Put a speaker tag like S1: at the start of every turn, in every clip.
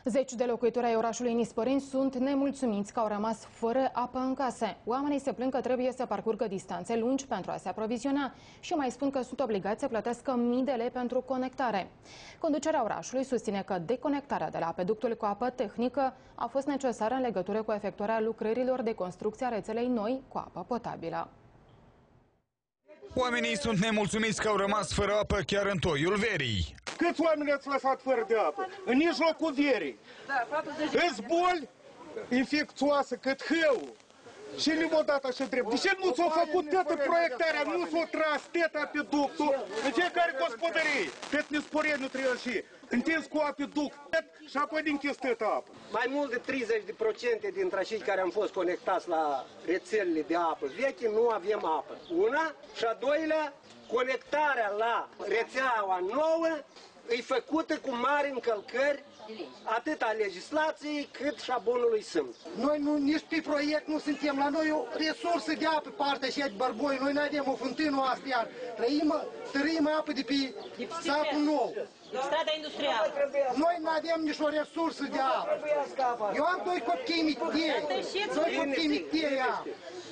S1: Zeci de locuitori ai orașului Nisporeni sunt nemulțumiți că au rămas fără apă în case. Oamenii se plâng că trebuie să parcurgă distanțe lungi pentru a se aproviziona și mai spun că sunt obligați să plătească mii de lei pentru conectare. Conducerea orașului susține că deconectarea de la apeductul cu apă tehnică a fost necesară în legătură cu efectuarea lucrărilor de construcție a rețelei noi cu apă potabilă.
S2: Oamenii sunt nemulțumiți că au rămas fără apă chiar în toiul verii.
S3: Câți oameni ați lăsat fără de apă? În mijlocul verii. Îți boli infecțioasă cât hău. Și le-au dat așa drept. De ce nu s-a făcut toată proiectarea, nu s-a tras toată apeductul în fiecare gospodărie? Cât Nisporeni trebuie și întins cu apeduct și apoi închis toată apă.
S4: Mai mult de 30% dintre cei care am fost conectați la rețelele de apă veche nu avem apă. Una și a doilea, conectarea la rețeaua nouă e făcută cu mari încălcări atât a legislației cât și a bunului simț.
S5: Noi nici pe proiect nu suntem, la noi o resursă de apă partea și de Bărboi, noi nu avem o fântână asta iar, trăim apă de pe satul nou.
S6: Strada industrială.
S5: Noi nu avem nici o resursă de apă. Eu am doi copii mitei apă.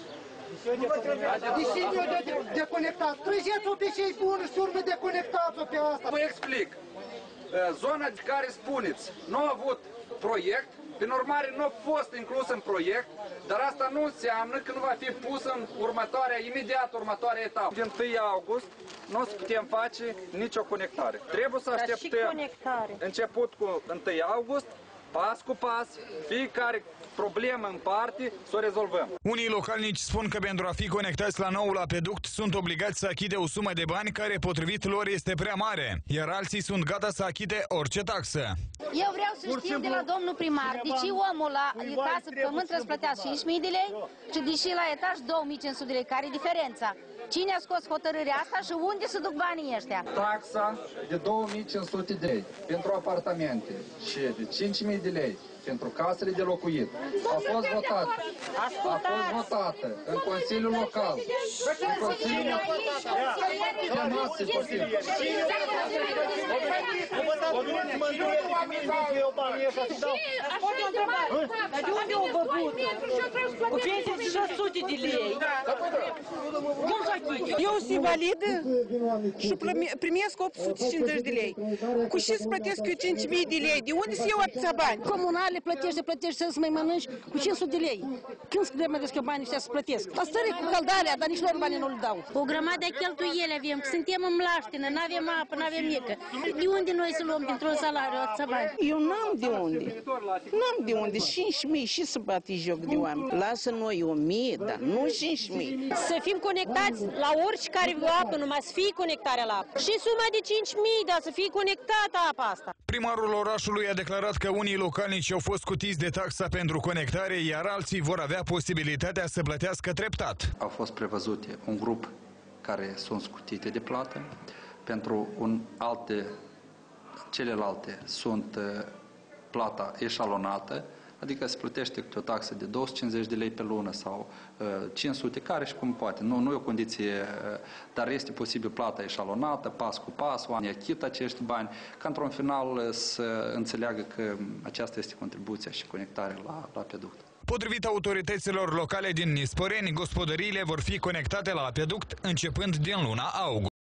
S5: Deși nu deconectați, trăgeți-o pe cei buni și urmă deconectați-o pe asta.
S7: Vă explic. Zona de care spuneți nu a avut proiect, prin urmare nu a fost inclus în proiect, dar asta nu înseamnă că nu va fi pus în imediat următoarea etapă. Din 1 august nu o să putem face nicio conectare. Trebuie să așteptăm început cu 1 august, pas cu pas, fiecare problemă în parte, să o rezolvăm.
S2: Unii localnici spun că pentru a fi conectați la noul apeduct sunt obligați să achite o sumă de bani care, potrivit lor, este prea mare, iar alții sunt gata să achite orice taxă.
S8: Eu vreau să știu de la domnul primar, deci omul la casă pământ trebuie să plătească 5.000 de lei și deși la etaj 2.500 de lei, care e diferența? Cine a scos hotărârea asta și unde se duc banii ăștia?
S9: Taxa de 2.500 de lei pentru apartamente și de 5.000 de lei pentru casele de locuit a fost votată în Consiliul Local, în Consiliul
S6: De unde au băgut? Cu pensie de 600 de lei. Cum să achite?
S10: Eu sunt invalidă și primesc 850 de lei. Cu ce să plătesc eu 5.000 de lei? De unde să iau atâția bani?
S8: Comunale plătești să mai mănânci cu 500 de lei. Când să trebuie că banii ăștia să plătesc? Asta e cu căldarea, dar nici lor banii nu-l dau. O grămadă de cheltuieli avem, suntem în mlaștină, n-avem apă, n-avem mică. De unde noi să luăm dintr-un salariu atâția bani?
S10: Eu n-am de unde. N-am de unde. 5.000 și să bate joc de oameni. Lasă noi 1.000, dar nu 5.000.
S6: Să fim conectați la oricare apă, numai să fie conectarea la apă. Și suma de 5.000, dar să fie conectată apa asta.
S2: Primarul orașului a declarat că unii localnici au fost scutiți de taxa pentru conectare, iar alții vor avea posibilitatea să plătească treptat.
S9: Au fost prevăzute un grup care sunt scutite de plată, pentru celelalte sunt plata eșalonată, adică se plătește câte o taxă de 250 de lei pe lună sau 500, care și cum poate. Nu e o condiție, dar este posibil plata eșalonată, pas cu pas, oamenii achită acești bani, ca într-un final să înțeleagă că aceasta este contribuția și conectarea la apeduct.
S2: Potrivit autorităților locale din Nisporeni, gospodăriile vor fi conectate la apeduct începând din luna august.